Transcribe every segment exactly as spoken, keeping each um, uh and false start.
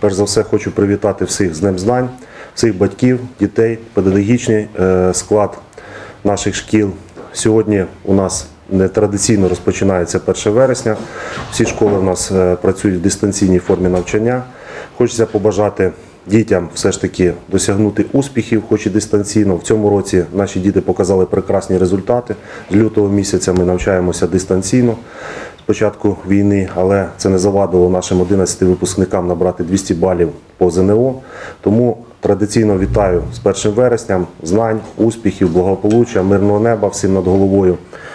Перш за все, хочу привітати всіх з Днем знань, всіх батьків, дітей, педагогічний склад наших шкіл. Сьогодні у нас традиційно розпочинається перше вересня. Всі школи у нас працюють в дистанційній формі навчання. Хочеться побажати дітям все ж таки досягнути успіхів, хоч і дистанційно. В цьому році наші діти показали прекрасні результати. З лютого місяця ми навчаємося дистанційно з початку війни, але це не завадило нашим одинадцяти випускникам набрати двісті балів по зе ен о. Тому традиційно вітаю з першим вересням, знань, успіхів, благополуччя, мирного неба всім над головою.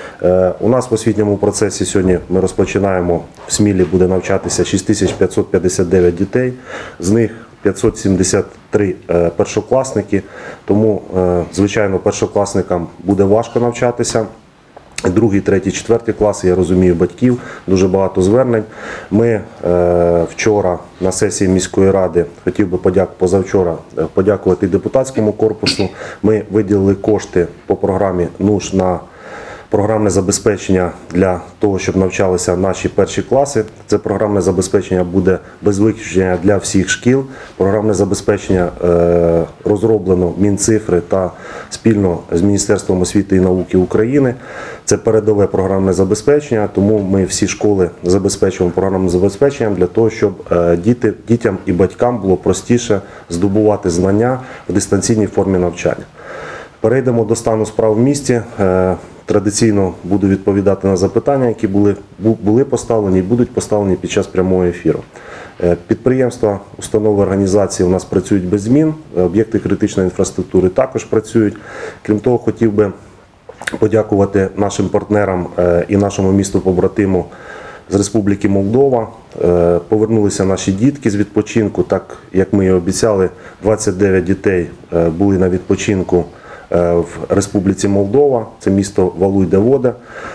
У нас в освітньому процесі сьогодні ми розпочинаємо, в Смілі буде навчатися шість тисяч п'ятсот п'ятдесят дев'ять дітей, з них п'ятсот сімдесят три першокласники, тому, звичайно, першокласникам буде важко навчатися. Другий, третій, четвертий класи, я розумію, батьків, дуже багато звернень. Ми е, вчора на сесії міської ради, хотів би подяк, позавчора подякувати депутатському корпусу. Ми виділили кошти по програмі НУШ на програмне забезпечення для того, щоб навчалися наші перші класи. Це програмне забезпечення буде без виключення для всіх шкіл. Програмне забезпечення е, розроблено Мінцифри та спільно з Міністерством освіти і науки України. Це передове програмне забезпечення, тому ми всі школи забезпечуємо програмним забезпеченням для того, щоб е, діти, дітям і батькам було простіше здобувати знання в дистанційній формі навчання. Перейдемо до стану справ в місті. Е, Традиційно буду відповідати на запитання, які були, були поставлені і будуть поставлені під час прямого ефіру. Підприємства, установи, організації у нас працюють без змін, об'єкти критичної інфраструктури також працюють. Крім того, хотів би подякувати нашим партнерам і нашому місту-побратиму з Республіки Молдова. Повернулися наші дітки з відпочинку, так як ми і обіцяли, двадцять дев'ять дітей були на відпочинку в Республіці Молдова, це місто Валуй-де-Вода.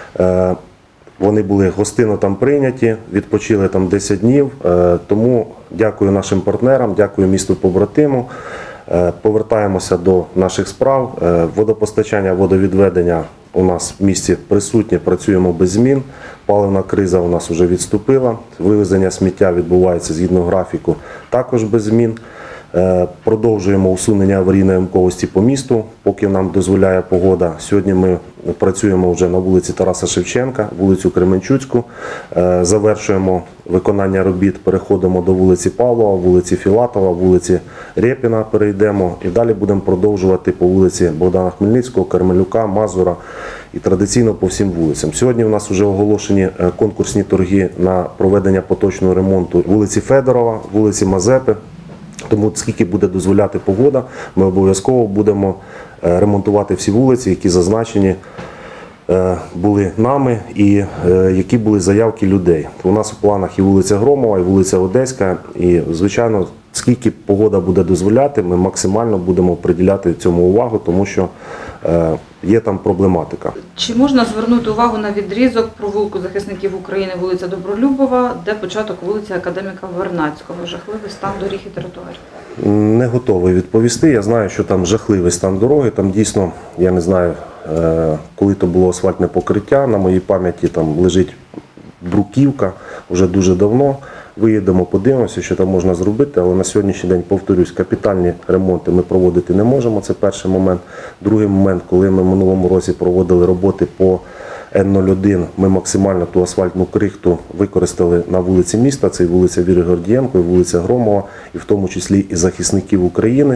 Вони були гостинно там прийняті, відпочили там десять днів, тому дякую нашим партнерам, дякую місту побратиму. Повертаємося до наших справ. Водопостачання, водовідведення у нас в місті присутнє, працюємо без змін. Паливна криза у нас вже відступила, вивезення сміття відбувається згідно графіку також без змін. Продовжуємо усунення аварійної ямковості по місту, поки нам дозволяє погода. Сьогодні ми працюємо вже на вулиці Тараса Шевченка, вулицю Кременчуцьку. Завершуємо виконання робіт, переходимо до вулиці Павлова, вулиці Філатова, вулиці Рєпіна перейдемо. І далі будемо продовжувати по вулиці Богдана Хмельницького, Кармелюка, Мазура і традиційно по всім вулицям. Сьогодні у нас вже оголошені конкурсні торги на проведення поточного ремонту вулиці Федорова, вулиці Мазепи. Тому скільки буде дозволяти погода, ми обов'язково будемо ремонтувати всі вулиці, які зазначені були нами і які були заявки людей. У нас у планах і вулиця Громова, і вулиця Одеська. І, звичайно, скільки погода буде дозволяти, ми максимально будемо приділяти цьому увагу, тому що є там проблематика. Чи можна звернути увагу на відрізок провулку захисників України, вулиця Добролюбова, де початок вулиці Академіка Вернадського? Жахливий стан доріг і тротуарів. Не готовий відповісти. Я знаю, що там жахливий стан дороги. Там дійсно, я не знаю, коли то було асфальтне покриття, на моїй пам'яті там лежить бруківка вже дуже давно. Виїдемо, подивимося, що там можна зробити, але на сьогоднішній день, повторюсь, капітальні ремонти ми проводити не можемо, це перший момент. Другий момент, коли ми в минулому році проводили роботи по ен нуль один, ми максимально ту асфальтну крихту використали на вулиці міста, це і вулиця Віри Гордієнко, і вулиця Громова, і в тому числі і захисників України.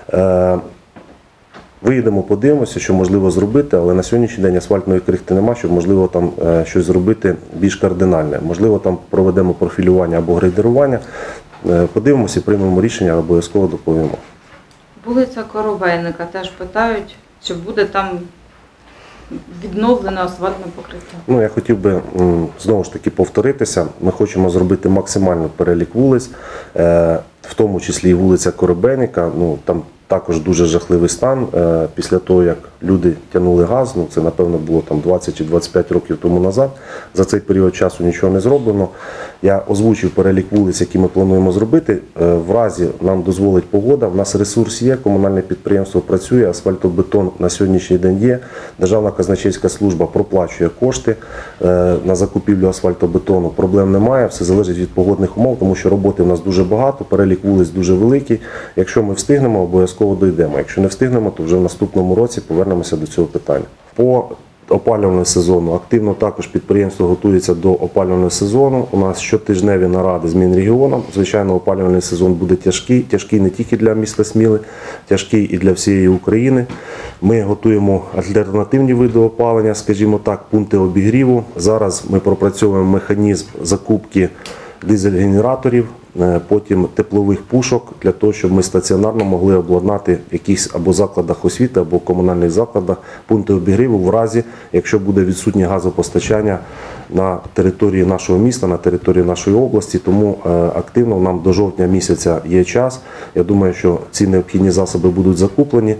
Виїдемо, подивимося, що можливо зробити, але на сьогоднішній день асфальтної крихти немає, щоб можливо там щось зробити більш кардинальне. Можливо, там проведемо профілювання або грейдерування. Подивимося і приймемо рішення, обов'язково доповімо. Вулиця Коровейника теж питають, чи буде там відновлено асфальтне покриття. Ну, я хотів би знову ж таки повторитися. Ми хочемо зробити максимальний перелік вулиць, в тому числі і вулиця Коровейника. Ну, там також дуже жахливий стан після того, як люди тягнули газ, ну це напевно було там двадцять чи двадцять п'ять років тому назад. За цей період часу нічого не зроблено. Я озвучив перелік вулиць, які ми плануємо зробити. В разі нам дозволить погода, в нас ресурс є, комунальне підприємство працює, асфальтобетон на сьогоднішній день є. Державна казначейська служба проплачує кошти на закупівлю асфальтобетону. Проблем немає, все залежить від погодних умов, тому що роботи в нас дуже багато, перелік вулиць дуже великий. Якщо ми встигнемо, обов'язково дійдемо. Якщо не встигнемо, то вже в наступному році повернемося до цього питання. По опалювального сезону активно також підприємство готується до опалювального сезону. У нас щотижневі наради з Мінрегіоном. Звичайно, опалювальний сезон буде тяжкий. Тяжкий не тільки для міста Сміли, тяжкий і для всієї України. Ми готуємо альтернативні види опалення, скажімо так, пункти обігріву. Зараз ми пропрацьовуємо механізм закупки дизель-генераторів, потім теплових пушок, для того, щоб ми стаціонарно могли обладнати в якихось або закладах освіти, або комунальних закладах пункти обігріву в разі, якщо буде відсутнє газопостачання на території нашого міста, на території нашої області. Тому активно нам до жовтня місяця є час. Я думаю, що ці необхідні засоби будуть закуплені.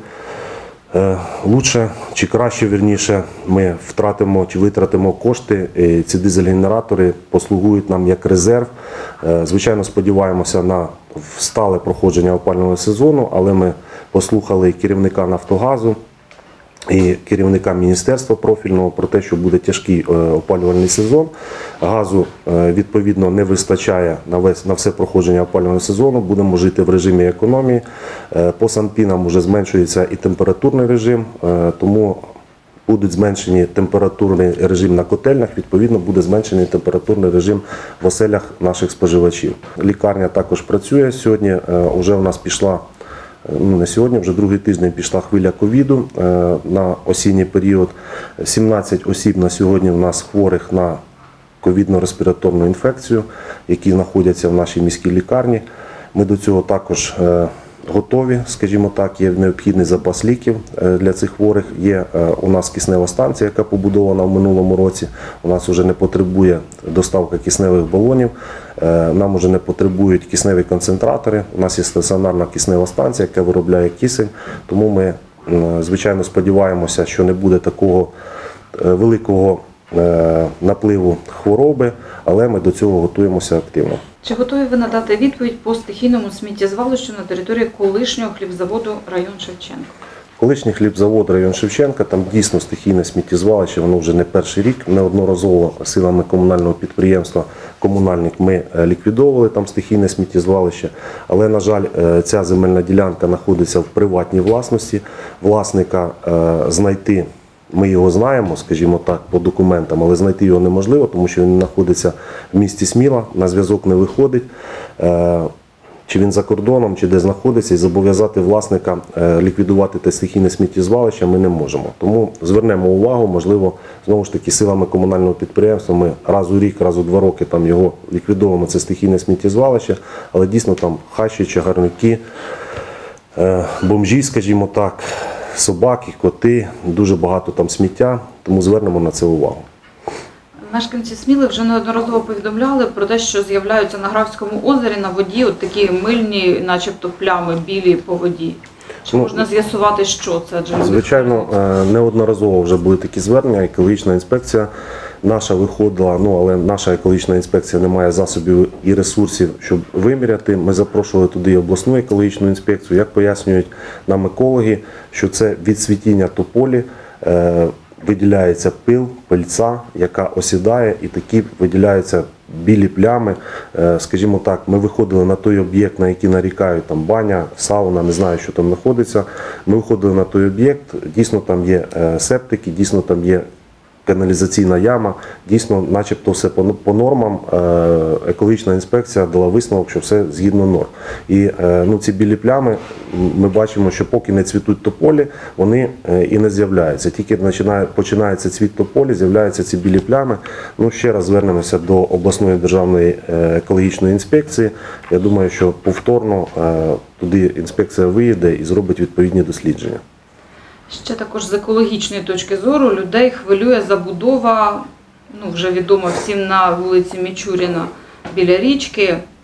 Лучше чи краще, вірніше, ми втратимо чи витратимо кошти, і ці дизель-генератори послугують нам як резерв. Звичайно, сподіваємося на стале проходження опалювального сезону, але ми послухали керівника «Нафтогазу» і керівника міністерства профільного про те, що буде тяжкий опалювальний сезон. Газу, відповідно, не вистачає на, весь, на все проходження опалювального сезону. Будемо жити в режимі економії. По санпінам вже зменшується і температурний режим, тому будуть зменшені температурний режим на котельнях, відповідно буде зменшений температурний режим в оселях наших споживачів. Лікарня також працює. Сьогодні вже у нас пішла Ну, не сьогодні, вже другий тиждень пішла хвиля ковіду на осінній період. сімнадцять осіб на сьогодні у нас хворих на ковідно-респіраторну інфекцію, які знаходяться в нашій міській лікарні. Ми до цього також готові, скажімо так, є необхідний запас ліків для цих хворих. Є у нас киснева станція, яка побудована в минулому році. У нас вже не потребує доставка кисневих балонів, нам вже не потребують кисневі концентратори. У нас є стаціонарна киснева станція, яка виробляє кисень. Тому ми, звичайно, сподіваємося, що не буде такого великого напливу хвороби, але ми до цього готуємося активно. Чи готові ви надати відповідь по стихійному сміттєзвалищу на території колишнього хлібзаводу район Шевченка? Колишній хлібзавод район Шевченка, там дійсно стихійне сміттєзвалище, воно вже не перший рік. Неодноразово силами комунального підприємства «Комунальник» ми ліквідовували там стихійне сміттєзвалище. Але, на жаль, ця земельна ділянка знаходиться в приватній власності. Власника знайти, ми його знаємо, скажімо так, по документам, але знайти його неможливо, тому що він знаходиться в місті Сміла, на зв'язок не виходить. Чи він за кордоном, чи де знаходиться, і зобов'язати власника ліквідувати те стихійне сміттєзвалище ми не можемо. Тому звернемо увагу, можливо, знову ж таки, силами комунального підприємства ми раз у рік, раз у два роки там його ліквідовуємо, це стихійне сміттєзвалище, але дійсно там хащі, чагарники, бомжі, скажімо так, собаки, коти, дуже багато там сміття, тому звернемо на це увагу. Мешканці Сміли вже неодноразово повідомляли про те, що з'являються на Графському озері на воді от такі мильні, начебто плями білі по воді. Чи Ну, можна з'ясувати, що це? Адже Звичайно, неодноразово вже були такі звернення. Екологічна інспекція наша виходила, ну але наша екологічна інспекція не має засобів і ресурсів, щоб виміряти. Ми запрошували туди і обласну екологічну інспекцію. Як пояснюють нам екологи, що це від цвітіння тополі виділяється пил, пильця, яка осідає, і такі виділяються білі плями. Скажімо так, ми виходили на той об'єкт, на який нарікають, там баня, сауна, не знаю, що там знаходиться. Ми виходили на той об'єкт, дійсно там є септики, дійсно там є каналізаційна яма, дійсно, начебто все по нормам. Екологічна інспекція дала висновок, що все згідно норм. І ну, ці білі плями, ми бачимо, що поки не цвітуть тополі, вони і не з'являються. Тільки починає, починається цвіт тополі, з'являються ці білі плями. Ну, ще раз звернемося до обласної державної екологічної інспекції. Я думаю, що повторно туди інспекція виїде і зробить відповідні дослідження. Ще також з екологічної точки зору людей хвилює забудова, ну вже відомо всім, на вулиці Мічуріна біля річки.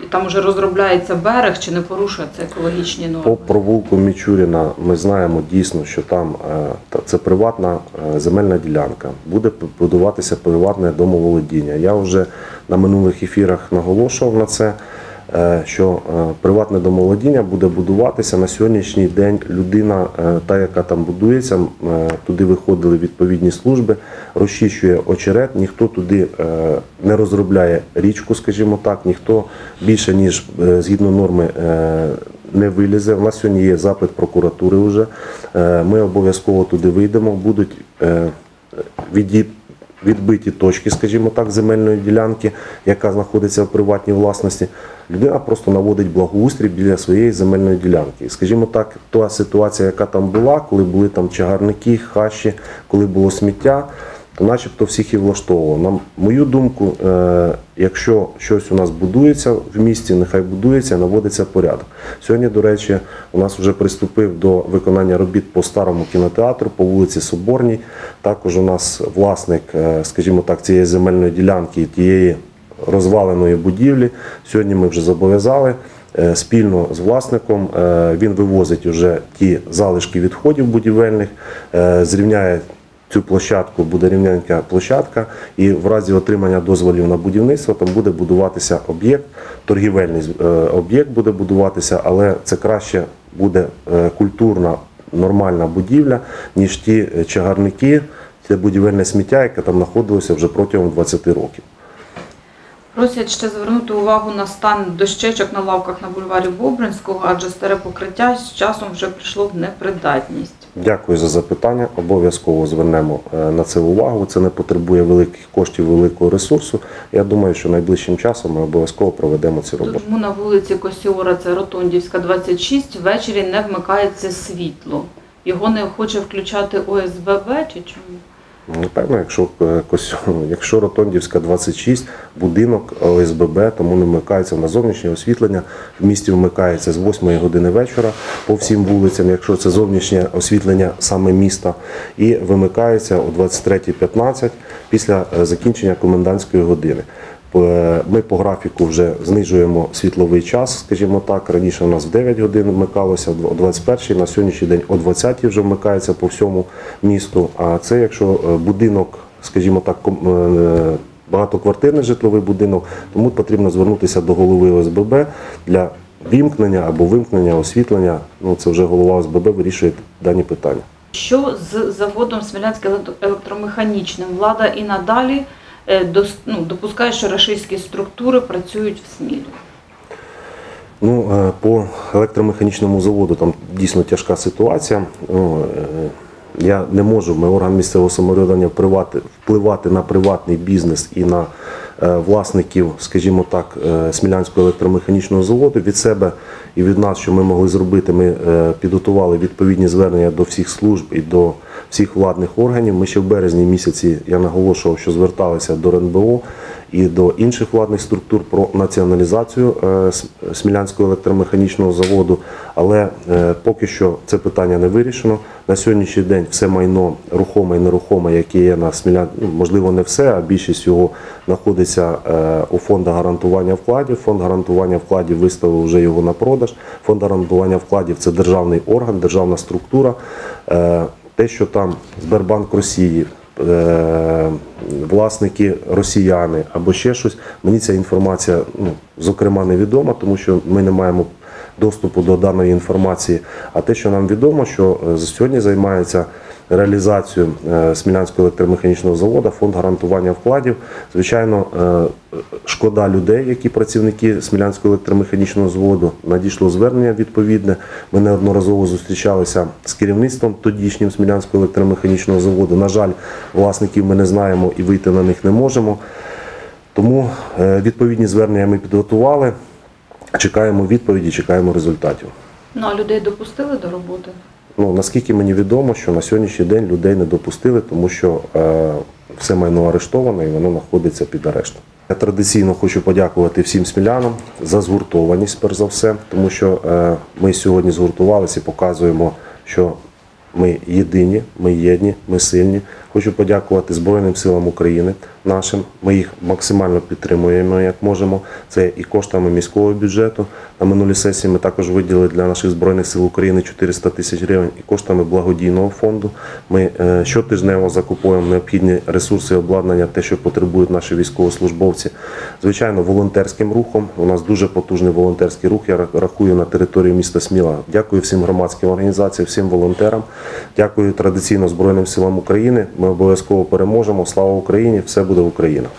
і там вже розробляється берег, чи не порушує це екологічні норми? По провулку Мічуріна ми знаємо дійсно, що там е, та- це приватна е, земельна ділянка. Буде будуватися приватне домоволодіння. Я вже на минулих ефірах наголошував на це, е, що е, приватне домоволодіння буде будуватися на сьогоднішній день. Людина, е, та яка там будується, е, туди виходили відповідні служби, розчищує очерет, ніхто туди е, не розробляє річку, скажімо так, ніхто більше, ніж е, згідно норми, е, не вилізе. У нас сьогодні є запит прокуратури вже. Е, Ми обов'язково туди вийдемо, будуть е, віді- відбиті точки, скажімо так, земельної ділянки, яка знаходиться в приватній власності. Людина просто наводить благоустрій біля своєї земельної ділянки. Скажімо так, та ситуація, яка там була, коли були там чагарники, хащі, коли було сміття, то начебто всіх і влаштовувало. На мою думку, е, якщо щось у нас будується в місті, нехай будується, наводиться порядок. Сьогодні, до речі, у нас вже приступив до виконання робіт по старому кінотеатру, по вулиці Соборній. Також у нас власник, е, скажімо так, цієї земельної ділянки, тієї розваленої будівлі. Сьогодні ми вже зобов'язали е, спільно з власником, е, він вивозить вже ті залишки відходів будівельних, е, зрівняє цю площадку, буде рівненька площадка, і в разі отримання дозволів на будівництво там буде будуватися об'єкт, торгівельний е, об'єкт буде будуватися, але це краще буде е, культурна, нормальна будівля, ніж ті чагарники, це будівельне сміття, яке там знаходилося вже протягом двадцяти років. Просять ще звернути увагу на стан дощечок на лавках на бульварі Бобринського, адже старе покриття з часом вже прийшло в непридатність. Дякую за запитання. Обов'язково звернемо е, на це увагу. Це не потребує великих коштів, великого ресурсу. Я думаю, що найближчим часом ми обов'язково проведемо ці роботи. Тому на вулиці Косіора, це Ротондівська, двадцять шість, ввечері не вмикається світло. Його не хоче включати О С Б Б чи чому? Напевно, якщо, е, Кось- якщо Ротондівська двадцять шість, будинок О С Б Б, тому не вмикається на зовнішнє освітлення. В місті вмикається з восьмої години вечора по всім вулицям, якщо це зовнішнє освітлення саме міста, і вимикається о двадцять третя п'ятнадцять після е, закінчення комендантської години. Е, Ми по графіку вже знижуємо світловий час, скажімо так. Раніше у нас в дев'ять годин вмикалося, о двадцять першій, на сьогоднішній день о двадцятій вже вмикається по всьому місту. А це якщо е, будинок, скажімо так, ком- е, багатоквартирний житловий будинок, тому потрібно звернутися до голови О С Б Б для вімкнення або вимкнення освітлення. Ну, це вже голова О С Б Б вирішує дані питання. Що з заводом Смілянське електромеханічним? Влада і надалі е, дос- ну, допускає, що рашистські структури працюють в Смілі. Ну, е, по електромеханічному заводу там дійсно тяжка ситуація. Ну, е, я не можу, ми орган місцевого самоврядування впливати, впливати на приватний бізнес і на е, власників, скажімо так, е, Смілянського електромеханічного заводу. Від себе і від нас, що ми могли зробити, ми е, підготували відповідні звернення до всіх служб і до всіх владних органів. Ми ще в березні місяці, я наголошував, що зверталися до Р Н Б О і до інших владних структур про націоналізацію е, Смілянського електромеханічного заводу, але е, поки що це питання не вирішено. На сьогоднішній день все майно рухоме і нерухоме, яке є на Смілян, ну, можливо, не все, а більшість його знаходиться е, у фонду гарантування вкладів. Фонд гарантування вкладів виставив вже його на продаж. Фонд гарантування вкладів – це державний орган, державна структура. Е, те, що там Сбербанк Росії, е, власники росіяни або ще щось, мені ця інформація, ну, зокрема, невідома, тому що ми не маємо доступу до даної інформації. А те, що нам відомо, що е, сьогодні займається реалізацією е, Смілянського електромеханічного заводу фонд гарантування вкладів. Звичайно, е, шкода людей, які працівники Смілянського електромеханічного заводу. Надійшло звернення відповідне. Ми неодноразово зустрічалися з керівництвом тодішнім Смілянського електромеханічного заводу. На жаль, власників ми не знаємо і вийти на них не можемо. Тому е, відповідні звернення ми підготували. Чекаємо відповіді, чекаємо результатів. Ну, а людей допустили до роботи? Ну, наскільки мені відомо, що на сьогоднішній день людей не допустили, тому що е, все майно арештоване і воно знаходиться під арештом. Я традиційно хочу подякувати всім смілянам за згуртованість, перш за все, тому що е, ми сьогодні згуртувалися і показуємо, що Ми єдині, ми єдні, ми сильні. Хочу подякувати Збройним силам України нашим. Ми їх максимально підтримуємо, як можемо. Це і коштами міського бюджету. На минулій сесії ми також виділили для наших Збройних сил України чотириста тисяч гривень і коштами благодійного фонду. Ми е, щотижнево закуповуємо необхідні ресурси і обладнання, те, що потребують наші військовослужбовці. Звичайно, волонтерським рухом. У нас дуже потужний волонтерський рух, я рахую, на території міста Сміла. Дякую всім громадським організаціям, всім волонтерам. Дякую традиційно Збройним силам України. Ми обов'язково переможемо. Слава Україні! Все буде Україна!